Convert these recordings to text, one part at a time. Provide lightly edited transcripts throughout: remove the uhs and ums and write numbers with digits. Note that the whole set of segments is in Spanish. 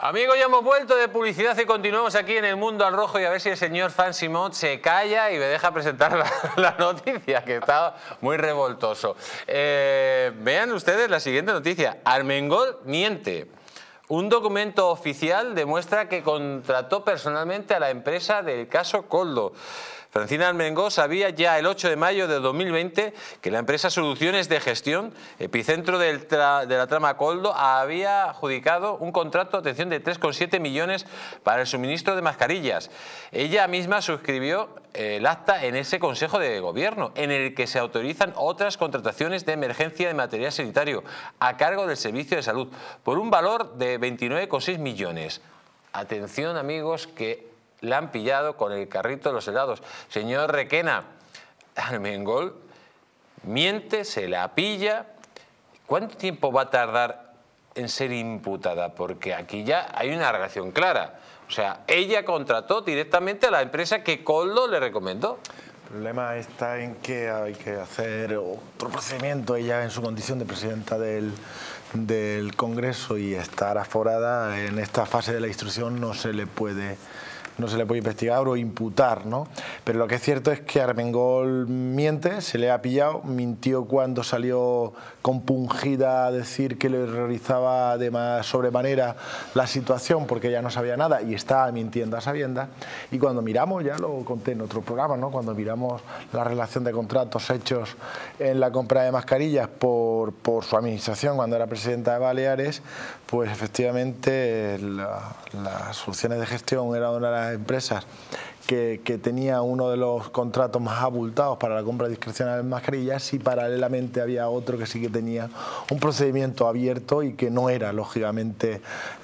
Amigos, ya hemos vuelto de publicidad y continuamos aquí en El Mundo al Rojo, y a ver si el señor Fancy Mod se calla y me deja presentar la noticia, que está muy revoltoso. Vean ustedes la siguiente noticia. Armengol miente. Un documento oficial demuestra que contrató personalmente a la empresa del caso Koldo. Francina Armengol sabía ya el 8 de mayo de 2020 que la empresa Soluciones de Gestión, epicentro de la trama Koldo, había adjudicado un contrato, atención, de 3,7 millones para el suministro de mascarillas. Ella misma suscribió el acta en ese Consejo de Gobierno, en el que se autorizan otras contrataciones de emergencia de material sanitario a cargo del Servicio de Salud, por un valor de 29,6 millones. Atención, amigos, que la han pillado con el carrito de los helados. Señor Requena, Armengol miente, se la pilla. ¿Cuánto tiempo va a tardar en ser imputada? Porque aquí ya hay una relación clara. O sea, ella contrató directamente a la empresa que Koldo le recomendó. El problema está en que hay que hacer otro procedimiento. Ella, en su condición de presidenta del Congreso y estar aforada en esta fase de la instrucción, no se le puede investigar o imputar, ¿no? Pero lo que es cierto es que Armengol miente, se le ha pillado, mintió cuando salió compungida a decir que le horrorizaba sobremanera la situación porque ella no sabía nada y estaba mintiendo a sabiendas. Y cuando miramos, ya lo conté en otro programa, ¿no? Cuando miramos la relación de contratos hechos en la compra de mascarillas por su administración cuando era presidenta de Baleares, pues efectivamente las Soluciones de Gestión era una de las empresas que tenía uno de los contratos más abultados para la compra discrecional de mascarillas, y paralelamente había otro que sí que tenía un procedimiento abierto y que no era, lógicamente,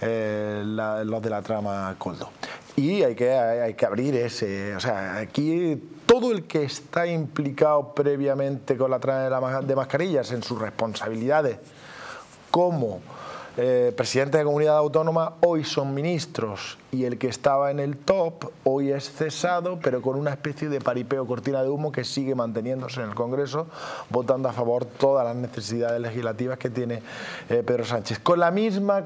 los de la trama Koldo. Y hay que abrir ese... O sea, aquí todo el que está implicado previamente con la trama de mascarillas en sus responsabilidades como presidente de comunidad autónoma, hoy son ministros, y el que estaba en el top hoy es cesado, pero con una especie de paripeo, cortina de humo, que sigue manteniéndose en el Congreso, votando a favor todas las necesidades legislativas que tiene Pedro Sánchez, con la misma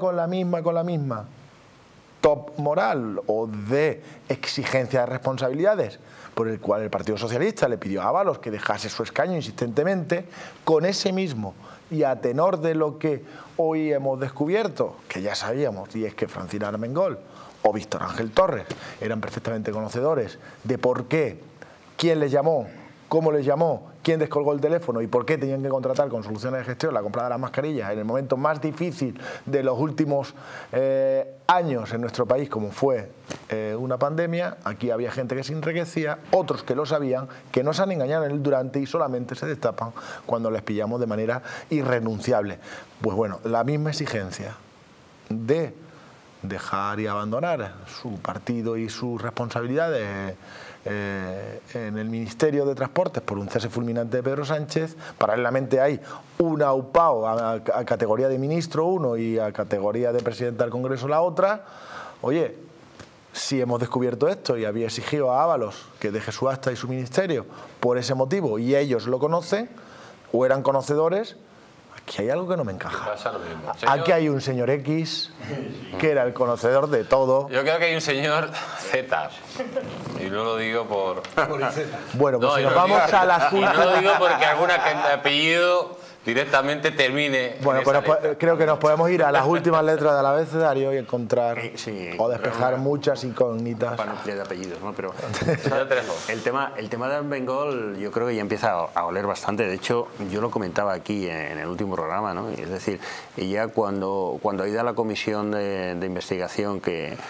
top moral o de exigencia de responsabilidades, por el cual el Partido Socialista le pidió a Ábalos que dejase su escaño insistentemente. Con ese mismo, y a tenor de lo que hoy hemos descubierto, que ya sabíamos, y es que Francina Armengol o Víctor Ángel Torres eran perfectamente conocedores de por qué, quién les llamó, cómo les llamó, quién descolgó el teléfono y por qué tenían que contratar con Soluciones de Gestión la compra de las mascarillas en el momento más difícil de los últimos años en nuestro país, como fue una pandemia. Aquí había gente que se enriquecía, otros que lo sabían, que nos han engañado en el durante y solamente se destapan cuando les pillamos de manera irrenunciable. Pues bueno, la misma exigencia de dejar y abandonar su partido y sus responsabilidades en el Ministerio de Transportes por un cese fulminante de Pedro Sánchez. Paralelamente hay un aupao a categoría de ministro uno y a categoría de presidenta del Congreso la otra. Oye, si hemos descubierto esto y había exigido a Ábalos que deje su acta y su ministerio por ese motivo, y ellos lo conocen o eran conocedores, aquí hay algo que no me encaja. Pasa lo mismo. Aquí hay un señor X que era el conocedor de todo. Yo creo que hay un señor Z. Y no lo digo por... Bueno, pues no, si nos vamos a las últimas... No lo digo porque alguna apellido directamente termine... Bueno, pues creo que nos podemos ir a las últimas letras del abecedario y encontrar o despejar muchas incógnitas. Para no de apellidos, ¿no? Pero el tema de Armengol yo creo que ya empieza a oler bastante. De hecho, yo lo comentaba aquí en el último programa, ¿no? Es decir, ella cuando ha ido a la comisión de investigación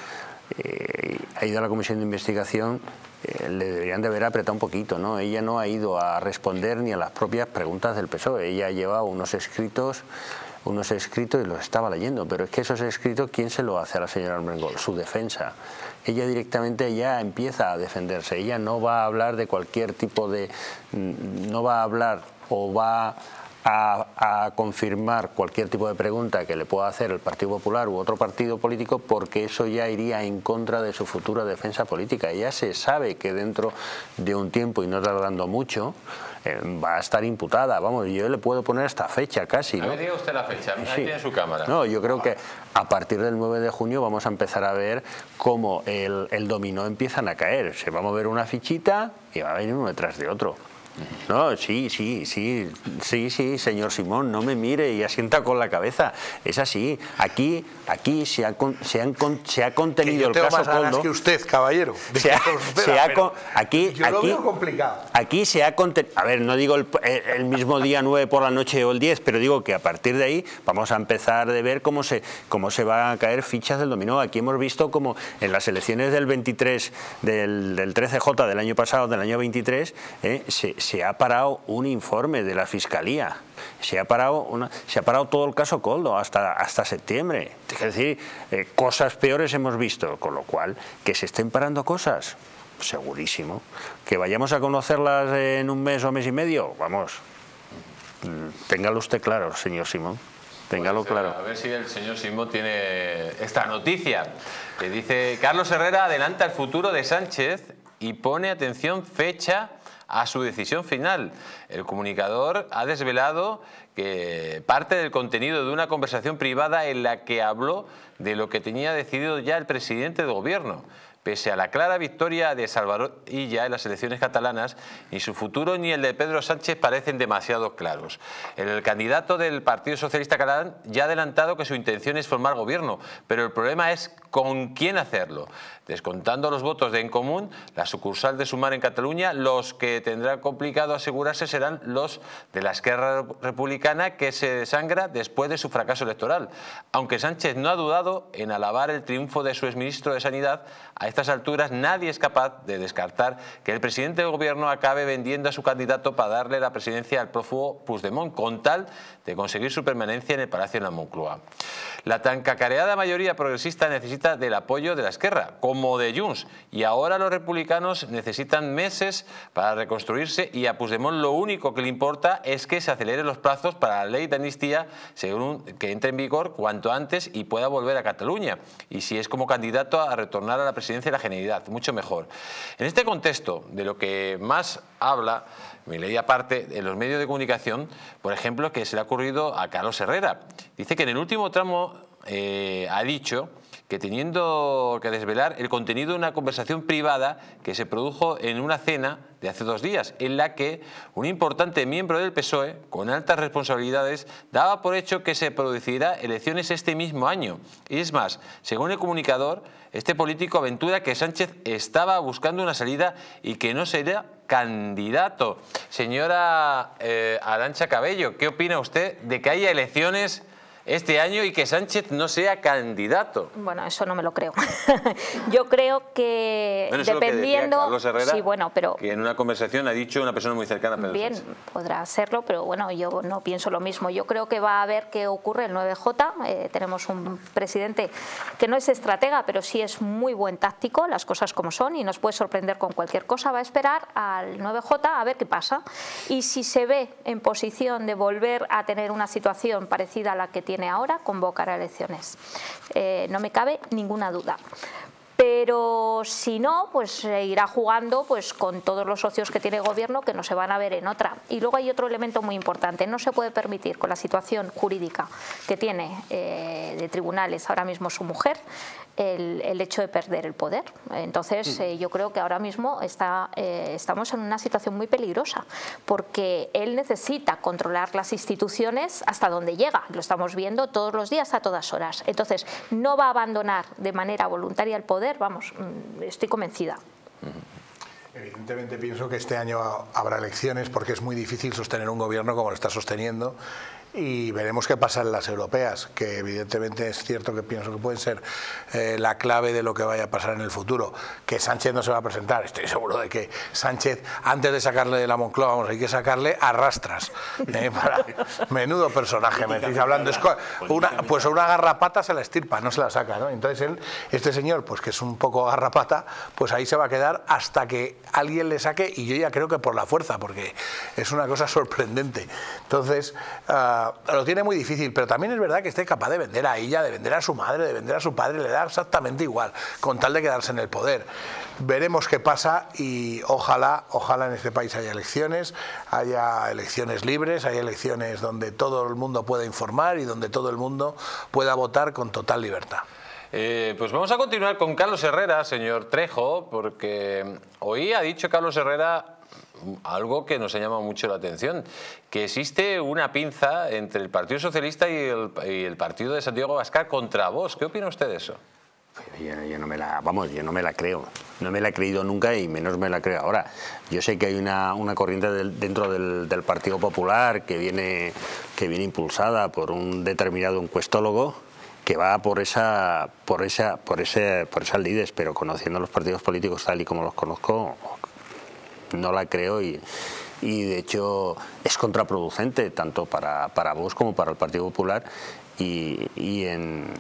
le deberían de haber apretado un poquito, ¿no? Ella no ha ido a responder ni a las propias preguntas del PSOE. Ella ha llevado unos escritos y los estaba leyendo, pero es que esos escritos, ¿quién se lo hace a la señora Armengol? Su defensa. Ella directamente ya empieza a defenderse. Ella no va a hablar de cualquier tipo de... no va a hablar o va a confirmar cualquier tipo de pregunta que le pueda hacer el Partido Popular u otro partido político, porque eso ya iría en contra de su futura defensa política. Ya se sabe que dentro de un tiempo, y no tardando mucho, va a estar imputada. Vamos, yo le puedo poner esta fecha casi, ¿no? A ver, diga usted la fecha, ahí Sí. tiene su cámara. No, yo creo que a partir del 9 de junio vamos a empezar a ver cómo el dominó empiezan a caer. Se va a mover una fichita y va a venir uno detrás de otro. No, sí, señor Simón, no me mire y asienta con la cabeza. Es así. Aquí se ha contenido el caso Koldo. Que usted, caballero. Aquí lo veo complicado. Aquí se ha contenido. A ver, no digo el mismo día 9 por la noche o el 10, pero digo que a partir de ahí vamos a empezar a ver cómo se van a caer fichas del dominó. Aquí hemos visto como en las elecciones del 23, del 13J del año pasado, del año 23, se ha parado un informe de la Fiscalía, se ha parado todo el caso Koldo hasta septiembre. Es decir, cosas peores hemos visto, con lo cual, que se estén parando cosas, segurísimo. Que vayamos a conocerlas en un mes o mes y medio, vamos, téngalo usted claro, señor Simón. Téngalo claro. A ver si el señor Simón tiene esta noticia, que dice: Carlos Herrera adelanta el futuro de Sánchez y pone, atención, fecha a su decisión final. El comunicador ha desvelado que parte del contenido de una conversación privada en la que habló de lo que tenía decidido ya el presidente del gobierno. Pese a la clara victoria de Salvador Illa en las elecciones catalanas, ni su futuro ni el de Pedro Sánchez parecen demasiado claros. El candidato del Partido Socialista catalán ya ha adelantado que su intención es formar gobierno, pero el problema es con quién hacerlo. Descontando los votos de En Común, la sucursal de Sumar en Cataluña, los que tendrá complicado asegurarse serán los de la Esquerra Republicana, que se desangra después de su fracaso electoral. Aunque Sánchez no ha dudado en alabar el triunfo de su exministro de Sanidad, a estas alturas nadie es capaz de descartar que el presidente del gobierno acabe vendiendo a su candidato para darle la presidencia al prófugo Puigdemont, con tal de conseguir su permanencia en el Palacio de la Moncloa. La tan cacareada mayoría progresista necesita del apoyo de la Esquerra, como de Junts, y ahora los republicanos necesitan meses para reconstruirse, y a Puigdemont lo único que le importa es que se aceleren los plazos para la ley de amnistía, según que entre en vigor cuanto antes y pueda volver a Cataluña, y si es como candidato a retornar a la presidencia de la Generalitat, mucho mejor. En este contexto, de lo que más habla, me leí aparte en los medios de comunicación, por ejemplo, que se le ha ocurrido a Carlos Herrera. Dice que en el último tramo ha dicho que teniendo que desvelar el contenido de una conversación privada que se produjo en una cena de hace 2 días, en la que un importante miembro del PSOE, con altas responsabilidades, daba por hecho que se producirá elecciones este mismo año. Y es más, según el comunicador, este político aventura que Sánchez estaba buscando una salida y que no sería candidato. Señora Arantxa Cabello, ¿qué opina usted de que haya elecciones este año y que Sánchez no sea candidato? Bueno, eso no me lo creo. Yo creo que bueno, dependiendo... Carlos Herrera, sí, bueno, pero... que en una conversación ha dicho una persona muy cercana a Pedro Bien, Sánchez. podrá serlo, pero bueno, yo no pienso lo mismo. Yo creo que va a ver qué ocurre el 9J. Tenemos un presidente que no es estratega, pero sí es muy buen táctico, las cosas como son, y nos puede sorprender con cualquier cosa. Va a esperar al 9J a ver qué pasa. Y si se ve en posición de volver a tener una situación parecida a la que tiene ahora, convocará elecciones. No me cabe ninguna duda. Pero si no, pues irá jugando pues con todos los socios que tiene el gobierno, que no se van a ver en otra. Y luego hay otro elemento muy importante: no se puede permitir, con la situación jurídica que tiene de tribunales ahora mismo su mujer, el hecho de perder el poder. Entonces yo creo que ahora mismo estamos en una situación muy peligrosa, porque él necesita controlar las instituciones hasta donde llega. Lo estamos viendo todos los días, a todas horas. Entonces no va a abandonar de manera voluntaria el poder. Vamos, estoy convencida. Evidentemente pienso que este año habrá elecciones, porque es muy difícil sostener un gobierno como lo está sosteniendo y veremos qué pasa en las europeas, que evidentemente es cierto que pienso que pueden ser la clave de lo que vaya a pasar en el futuro. Que Sánchez no se va a presentar, estoy seguro de que Sánchez, antes de sacarle de la Moncloa, vamos, hay que sacarle a rastras. Menudo personaje, me decís hablando. Pues una garrapata se la estirpa, no se la saca, ¿no? Entonces este señor, pues que es un poco garrapata, pues ahí se va a quedar hasta que alguien le saque, y yo ya creo que por la fuerza, porque es una cosa sorprendente. Entonces, lo tiene muy difícil, pero también es verdad que esté capaz de vender a ella, de vender a su madre, de vender a su padre, le da exactamente igual, con tal de quedarse en el poder. Veremos qué pasa y ojalá en este país haya elecciones libres, haya elecciones donde todo el mundo pueda informar y donde todo el mundo pueda votar con total libertad. Pues vamos a continuar con Carlos Herrera, señor Trejo, porque hoy ha dicho Carlos Herrera algo que nos ha llamado mucho la atención, que existe una pinza entre el Partido Socialista y el partido de Santiago Abascal contra Vox. ¿Qué opina usted de eso? Yo no me la creo. No me la he creído nunca y menos me la creo ahora. Yo sé que hay una corriente dentro del Partido Popular que viene impulsada por un determinado encuestólogo que va por esas líderes, pero conociendo los partidos políticos tal y como los conozco, no la creo y de hecho es contraproducente tanto para Vox como para el Partido Popular y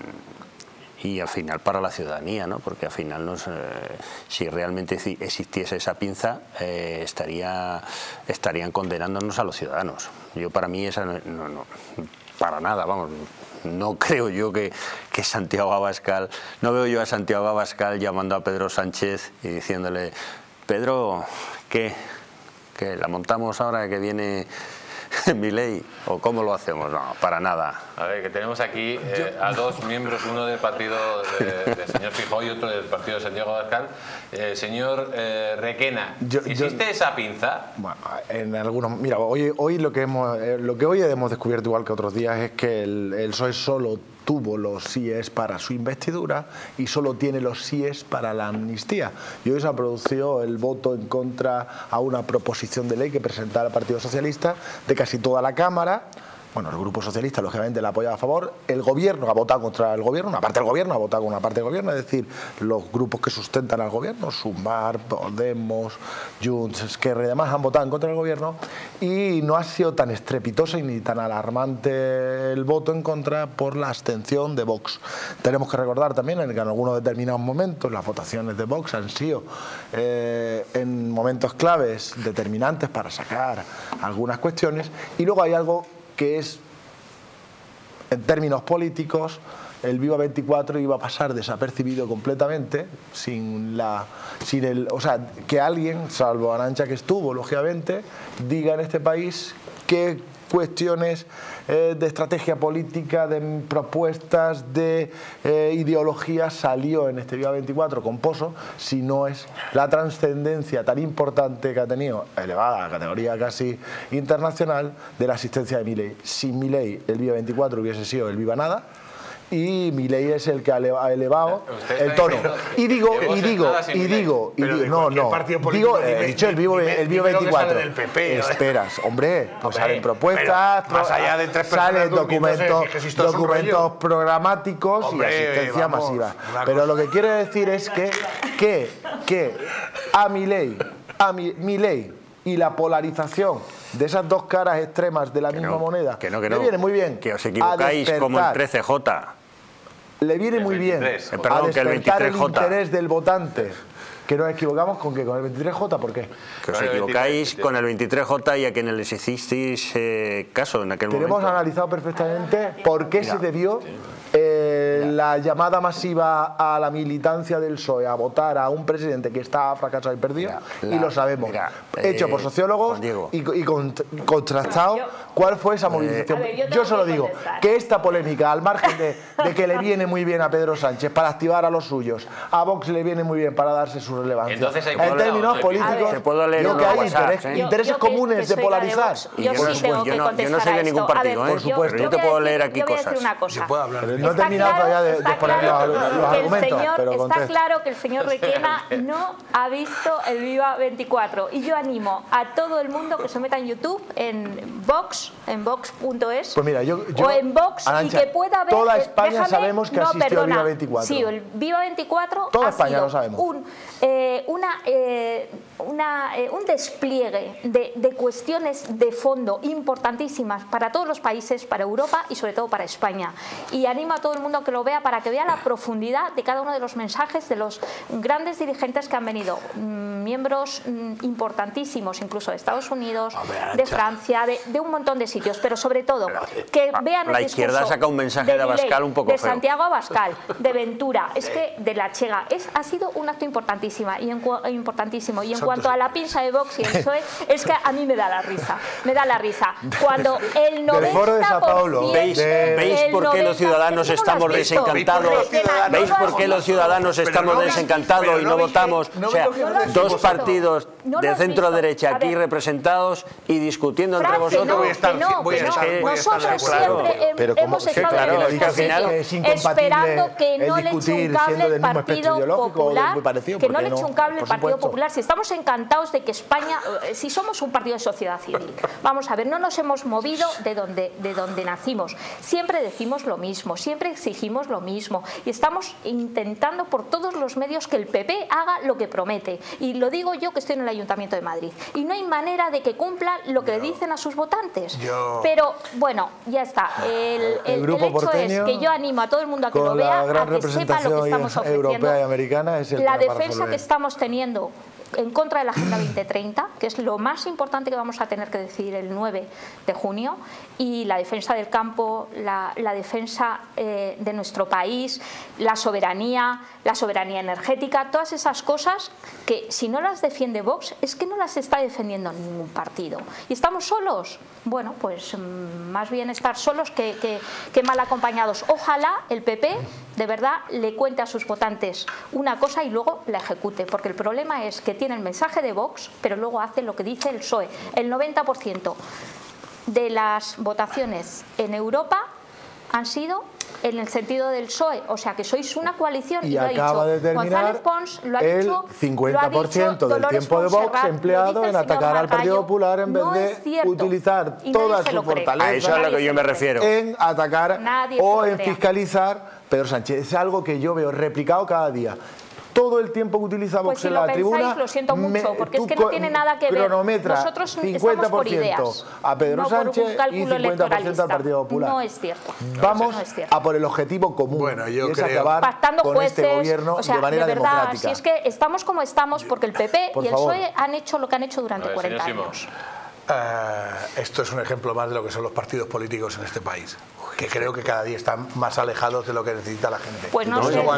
al final para la ciudadanía, ¿no? Porque al final si realmente existiese esa pinza estarían condenándonos a los ciudadanos. Para mí esa no para nada, vamos. No creo yo que Santiago Abascal, no veo yo a Santiago Abascal llamando a Pedro Sánchez y diciéndole: Pedro, ¿qué la montamos ahora que viene Milei? ¿O cómo lo hacemos? No, para nada. A ver, que tenemos aquí a dos miembros, uno del partido del señor Feijóo y otro del partido de Santiago Abascal. Señor Requena, ¿existe esa pinza? Bueno, en algunos... Mira, hoy lo que hoy hemos descubierto, igual que otros días, es que el PSOE solo tuvo los síes para su investidura y solo tiene los síes para la amnistía. Y hoy se ha producido el voto en contra a una proposición de ley que presentaba el Partido Socialista de casi toda la Cámara. Bueno, el Grupo Socialista, lógicamente, la apoya a favor. El Gobierno ha votado contra el Gobierno, una parte del Gobierno ha votado con una parte del Gobierno, es decir, los grupos que sustentan al Gobierno, Sumar, Podemos, Junts, Esquerra y demás, han votado en contra del Gobierno y no ha sido tan estrepitoso y ni tan alarmante el voto en contra por la abstención de Vox. Tenemos que recordar también que en algunos determinados momentos las votaciones de Vox han sido en momentos claves determinantes para sacar algunas cuestiones, y luego hay algo que es, en términos políticos, el Viva 24 iba a pasar desapercibido completamente, o sea, que alguien, salvo Arantxa que estuvo, lógicamente, diga en este país qué cuestiones de estrategia política, de propuestas, de ideología salió en este Viva 24 con Pozo, si no es la trascendencia tan importante que ha tenido, elevada a categoría casi internacional, de la asistencia de Milei. Sin Milei el Viva 24 hubiese sido el Viva Nada, y Milei es el que ha elevado el tono. He dicho el Vivo 24. Esperas, hombre, pues salen propuestas, más allá de tres salen documentos programáticos y asistencia masiva. Pero lo que quiero decir es que a Milei y la polarización de esas dos caras extremas de la misma moneda le viene muy bien. Que os equivocáis como el 13J. Le viene muy bien a despertar el interés del votante. Que nos equivocamos con el 23J, ¿por qué? Que os equivocáis con el 23J y a quienes les hicisteis caso en aquel momento. Tenemos analizado perfectamente por qué se debió la llamada masiva a la militancia del PSOE a votar a un presidente que está fracasado y perdido, y lo sabemos. Hecho por sociólogos y contrastado cuál fue esa movilización. Yo solo digo que esta polémica, al margen de que le viene muy bien a Pedro Sánchez para activar a los suyos, a Vox le viene muy bien para darse su relevancia. Entonces, en términos políticos, creo que hay intereses comunes de polarizar. Yo no soy de ningún partido, por supuesto. Yo te puedo leer aquí cosas. No he terminado todavía de poner los argumentos, pero está claro que el señor Requena no ha visto el Viva 24, y yo animo a todo el mundo que se meta en YouTube, en Vox, en vox.es Pues mira, o en Vox, Arantxa, y que pueda ver... toda España sabemos que asistió a Viva 24. Sí, el Viva 24 toda ha España sido lo sabemos. un despliegue de cuestiones de fondo importantísimas para todos los países, para Europa y sobre todo para España. Y animo a todo el mundo a que lo vea para que vea la profundidad de cada uno de los mensajes de los grandes dirigentes que han venido, miembros importantísimos incluso de Estados Unidos, de Francia, de un montón de sitios, pero sobre todo que vean la el izquierda discurso saca un mensaje de Abascal un poco de feo. Santiago Abascal, de Ventura, es que de la Chega, ha sido un acto importantísimo. Y en cuanto a la pinza de Vox y el PSOE, es que a mí me da la risa. Me da la risa. Cuando el 90%... Del foro de Sao Paulo. ¿Veis por qué los ciudadanos estamos desencantados? ¿Veis por qué los ciudadanos estamos desencantados y no votamos? O sea, dos partidos de centro derecha aquí representados y discutiendo entre vosotros. Nosotros siempre hemos estado en el mismo sitio, esperando que no le eche un cable el Partido Popular, que no le eche un cable el Partido Popular. Si estamos encantados de que España, si somos un partido de sociedad civil, vamos a ver, no nos hemos movido de donde nacimos. Siempre decimos lo mismo, siempre exigimos lo mismo y estamos intentando por todos los medios que el PP haga lo que promete. Y lo digo yo, que estoy en el Ayuntamiento de Madrid. Y no hay manera de que cumplan lo que le dicen a sus votantes. Pero bueno, ya está. El hecho es que yo animo a todo el mundo a que lo vea, a que sepa lo que estamos ofreciendo. Europea y americana es el la defensa que estamos teniendo en contra de la Agenda 2030, que es lo más importante que vamos a tener que decidir el 9 de junio, y la defensa del campo, la defensa de nuestro país, la soberanía energética, todas esas cosas que si no las defiende Vox es que no las está defendiendo ningún partido. ¿Y estamos solos? Bueno, pues más bien estar solos que mal acompañados. Ojalá el PP de verdad le cuente a sus votantes una cosa y luego la ejecute, porque el problema es que tiene el mensaje de Vox, pero luego hace lo que dice el PSOE. El 90% de las votaciones en Europa han sido en el sentido del PSOE, o sea que sois una coalición y lo ha acaba dicho de terminar González Pons, lo ha el dicho, 50% del tiempo de Vox empleado en atacar al Partido Popular en vez de utilizar todas sus fortalezas. A eso es a lo que yo me refiero. En atacar o en fiscalizar Pedro Sánchez. Es algo que yo veo replicado cada día. Todo el tiempo que utiliza Vox en la tribuna, lo siento mucho, porque es que no tiene nada que ver. Cronometra Nosotros estamos por ideas, a Pedro no Sánchez por un cálculo y 50% al Partido Popular. No es cierto. Vamos no es cierto. a por el objetivo común, bueno, yo y es creo, acabar pactando con jueces, este gobierno o sea, de manera verdad, democrática. Si es que estamos como estamos porque el PP y el PSOE han hecho lo que han hecho durante 40 años. Esto es un ejemplo más de lo que son los partidos políticos en este país, que creo que cada día están más alejados de lo que necesita la gente. Pues no sé,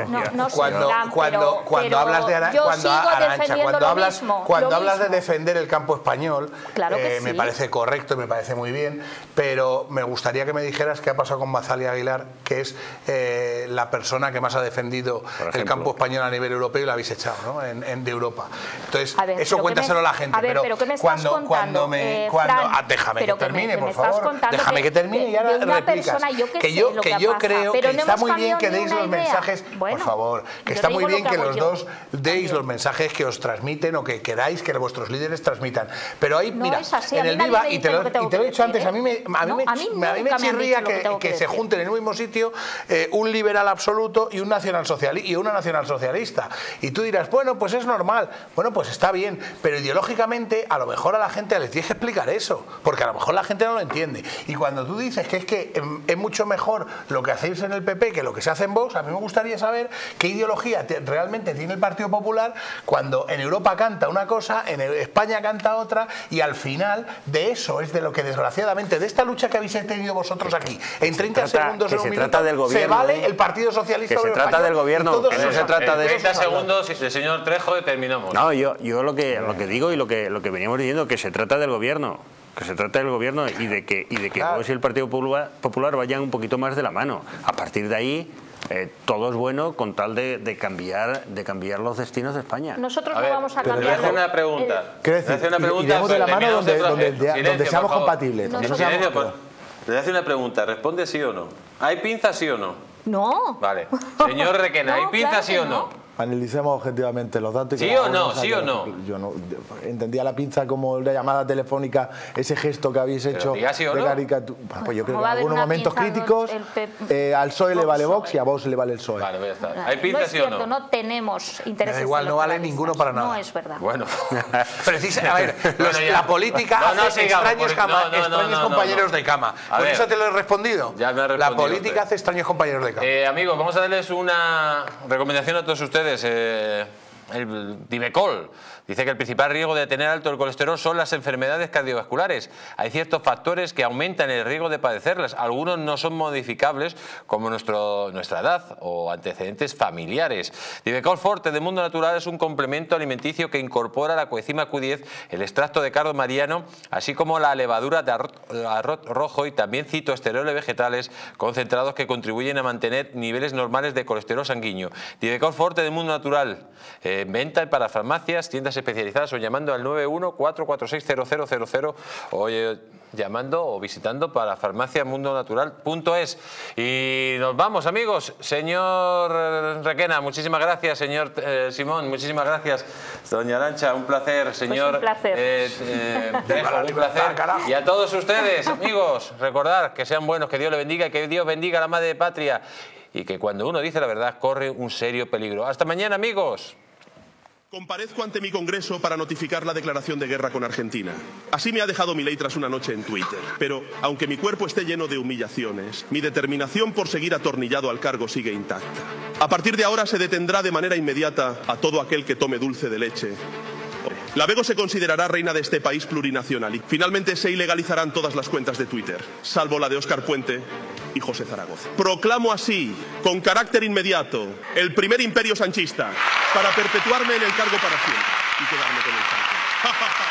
cuando hablas de Arantxa, cuando hablas de defender el campo español, claro que me parece correcto y me parece muy bien, pero me gustaría que me dijeras qué ha pasado con Mazalia Aguilar, que es la persona que más ha defendido el campo español a nivel europeo y la habéis echado, ¿no? de Europa. Entonces, eso cuéntaselo a la gente. Pero ¿qué me estás contando? Déjame que termine, por favor. Déjame que termine y ahora replicas. Que yo creo que está muy bien que deis los mensajes, por favor, que está muy bien que los dos deis los mensajes que os transmiten o que queráis que vuestros líderes transmitan. Pero ahí, mira, en el Viva, y te lo he dicho antes, a mí me chirría que se junten en un mismo sitio un liberal absoluto y una nacionalsocialista. Y tú dirás, bueno, pues es normal. Bueno, pues está bien, pero ideológicamente a lo mejor a la gente les tienes que explicar eso, porque a lo mejor la gente no lo entiende. Y cuando tú dices que es mucho mejor lo que hacéis en el PP que lo que se hace en Vox, a mí me gustaría saber qué ideología realmente tiene el Partido Popular cuando en Europa canta una cosa, en España canta otra, y al final de eso es de lo que desgraciadamente, de esta lucha que habéis tenido vosotros aquí, en 30 segundos en un minuto, se vale el Partido Socialista. Que se trata del gobierno, que no se trata de 30 segundos, el señor Trejo, y terminamos. No, yo lo que digo y lo que veníamos diciendo, que se trata del gobierno. Que se trata del gobierno y de que Vox y el Partido Popular vayan un poquito más de la mano. A partir de ahí, todo es bueno con tal de cambiar los destinos de España. Nosotros no vamos a cambiar. Le hace una pregunta. Iremos de la mano donde seamos compatibles. Le hace una pregunta, responde sí o no. ¿Hay pinza sí o no? No. Vale. Señor Requena, ¿hay pinza sí o no? analicemos objetivamente los datos. ¿Sí o no? ¿Sí o no? Yo no entendía la pinza como la llamada telefónica, ese gesto que habéis hecho diga sí o de no. caricatura. Pues yo creo que en va a haber algunos una momentos pinza críticos al PSOE le vale Vox y a Vox le vale el PSOE. Vale, pues ya está. ¿Hay No pinza es sí o cierto, no? no tenemos intereses. Da igual, no vale ninguno para nada. No es verdad. Bueno. A ver, Bueno, ya. la política No, no, hace sigamos, extraños, porque- extraños compañeros de cama. A ¿Por ver. eso te lo he respondido? Ya me ha La respondido política usted. hace extraños compañeros de cama. Amigos, vamos a darles una recomendación a todos ustedes. El Divecol dice que el principal riesgo de tener alto el colesterol son las enfermedades cardiovasculares. Hay ciertos factores que aumentan el riesgo de padecerlas. Algunos no son modificables, como nuestra edad o antecedentes familiares. Divecol Forte de Mundo Natural es un complemento alimenticio que incorpora la coenzima Q10, el extracto de cardo mariano, así como la levadura de arroz rojo y también citoesteroles vegetales concentrados que contribuyen a mantener niveles normales de colesterol sanguíneo. Divecol Forte de Mundo Natural. Venta para farmacias, tiendas especializadas o llamando al 91-446-0000 o llamando o visitando para farmaciamundonatural.es. Y nos vamos, amigos. Señor Requena, muchísimas gracias. Señor Simón, muchísimas gracias. Doña Arantxa, un placer. Señor un placer. Trejo, un placer. Y a todos ustedes, amigos, recordar que sean buenos, que Dios le bendiga y que Dios bendiga a la madre patria. Y que cuando uno dice la verdad corre un serio peligro. Hasta mañana, amigos. Comparezco ante mi Congreso para notificar la declaración de guerra con Argentina. Así me ha dejado Milei tras una noche en Twitter. Pero, aunque mi cuerpo esté lleno de humillaciones, mi determinación por seguir atornillado al cargo sigue intacta. A partir de ahora se detendrá de manera inmediata a todo aquel que tome dulce de leche. La Bego se considerará reina de este país plurinacional y finalmente se ilegalizarán todas las cuentas de Twitter, salvo la de Óscar Puente y José Zaragoza. Proclamo así, con carácter inmediato, el primer imperio sanchista para perpetuarme en el cargo para siempre y quedarme con el santo.